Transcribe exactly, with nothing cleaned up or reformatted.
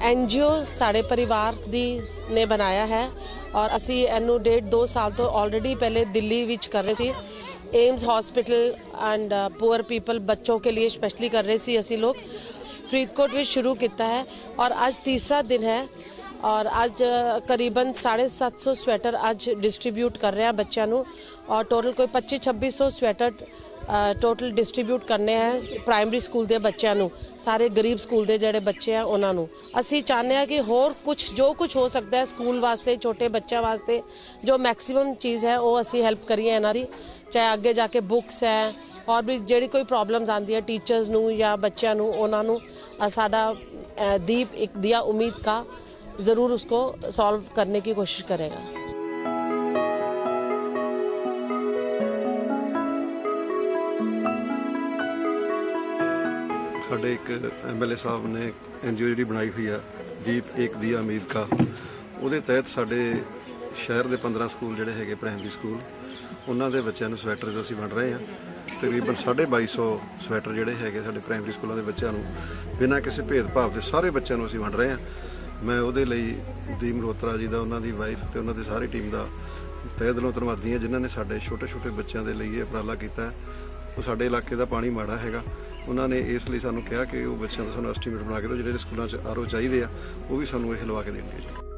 NGO साढ़े परिवार दी ने बनाया है और असी इनू डेढ़ दो साल तो ऑलरेडी पहले दिल्ली विच कर रहे सी। AIIMS hospital and poor people बच्चों के लिए स्पेशली कर रहे सी। असी लोग फरीदकोट में शुरू किया है और आज तीसरा दिन है और आज करीबन साढ़े सत्त सौ स्वेटर आज डिस्ट्रीब्यूट कर रहे हैं बच्चों को और टोटल कोई पच्चीस छब्बीस सौ स्वेटर टोटल डिस्ट्रीब्यूट करने हैं प्राइमरी स्कूल के बच्चों को, सारे गरीब स्कूल के जोड़े बच्चे हैं उन्होंने। असी चाहते हैं कि होर कुछ जो कुछ हो सकता है स्कूल वास्ते छोटे बच्चों वास्ते जो मैक्सीमम चीज़ है वो असी हेल्प करिए इन्हों की, चाहे आगे जाके बुक्स है और भी जी कोई प्रॉब्लम्स आती है टीचर्स नू या बच्चों को उन्होंने साडा दीप एक दिया उम्मीद का ज़रूर उसको सॉल्व करने की कोशिश करेगा। साढ़े एक एम एल ए साहब ने एनजीओ जी बनाई हुई है दीप एक दिया उम्मीद का, उसके तहत साढ़े शहर के पंद्रह स्कूल जोड़े है प्राइमरी स्कूल उन्होंने बच्चों स्वेटरस असी बन रहे हैं। तकरीबन साढ़े बाई सौ स्वेटर जोड़े है साढ़े प्राइमरी स्कूलों के बच्चों बिना किसी भेदभाव के सारे बच्चों असी बन रहे हैं। मैं वो दीप मल्होत्रा जी का उन्होंने वाइफ तो उन्होंने सारी टीम का तहे दिलों धन्यवादी हैं जिन्होंने साढ़े छोटे छोटे बच्चों के लिए उपराला किया है। वो साढ़े इलाके का पानी माड़ा है, उन्होंने इसलिए सानू कहा कि वो बच्चों का सानू एस्टीमेट बना के दो, जो स्कूलों आर ओ चाहिए वो भी सानू ये लवा के देंगे।